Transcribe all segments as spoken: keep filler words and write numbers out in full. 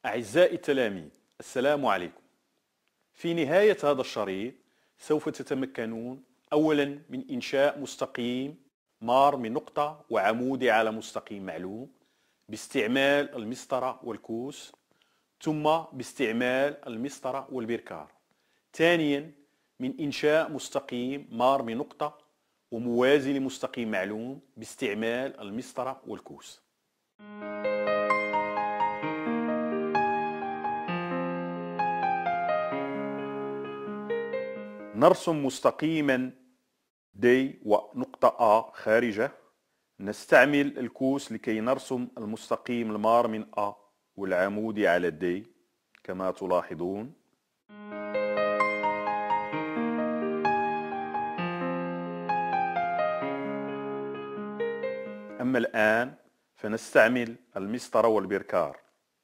أعزائي التلاميذ، السلام عليكم. في نهاية هذا الشريط سوف تتمكنون أولا من إنشاء مستقيم مار من نقطة وعمودي على مستقيم معلوم باستعمال المسطرة والكوس، ثم باستعمال المسطرة والبركار. ثانيا من إنشاء مستقيم مار من نقطة وموازي لمستقيم معلوم باستعمال المسطرة والكوس. نرسم مستقيما دي ونقطة A خارجة. نستعمل الكوس لكي نرسم المستقيم المار من A والعمودي على دي كما تلاحظون. أما الآن فنستعمل المسطرة والبركار.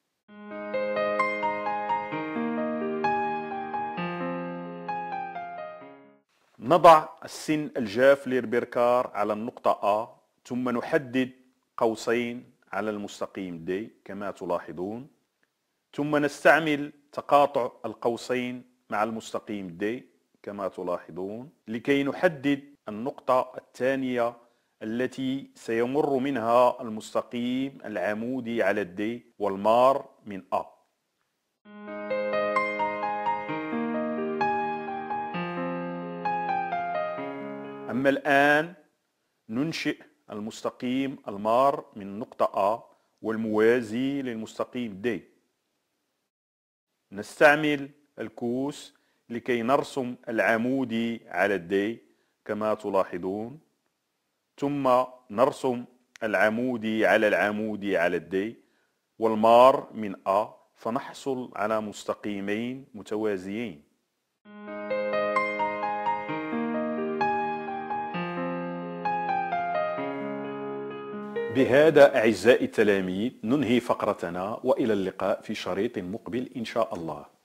نضع السن الجاف للبركار على النقطة A، ثم نحدد قوسين على المستقيم D كما تلاحظون، ثم نستعمل تقاطع القوسين مع المستقيم D كما تلاحظون لكي نحدد النقطة الثانية التي سيمر منها المستقيم العمودي على D والمار من A. أما الآن ننشئ المستقيم المار من نقطة A والموازي للمستقيم D. نستعمل الكوس لكي نرسم العمودي على D كما تلاحظون، ثم نرسم العمودي على العمودي على D والمار من A، فنحصل على مستقيمين متوازيين. بهذا أعزائي التلاميذ ننهي فقرتنا، وإلى اللقاء في شريط مقبل إن شاء الله.